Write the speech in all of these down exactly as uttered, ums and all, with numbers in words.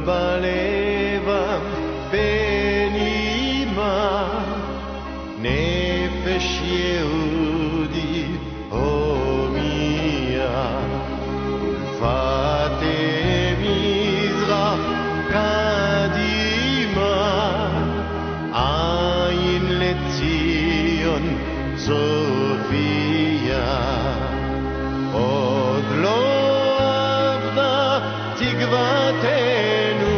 בלבם בנימה נפש יהודי הומיה ולפתי מזרח קדימה עין לציון צופיה עוד לא עבדה תקוותנו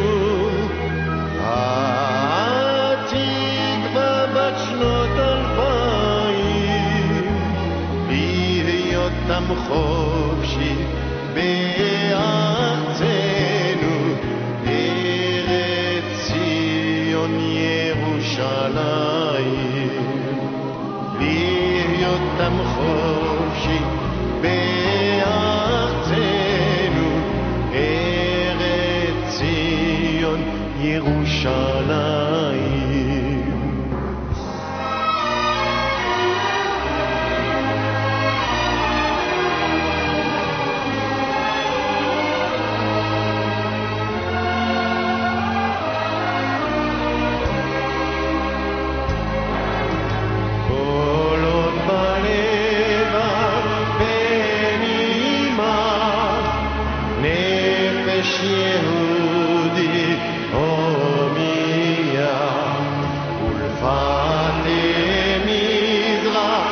התקווה בת שנות אלפיים להיות עם חופשי בארצנו ארץ ציון ירושלים להיות עם חופשי בארצנו ארץ ציון ירושלים יהודי הומיה ולפתי מזרח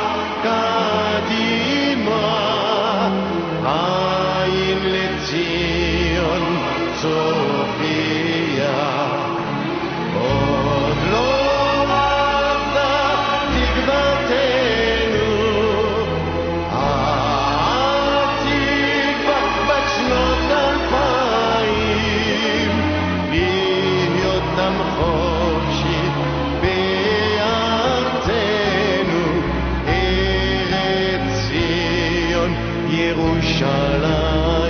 קדימה עין לציון צופיה עוד לא עבדה תקוותנו התקווה בת שנות אלפיים עם חופשי בארצנו ארץ ציון ירושלים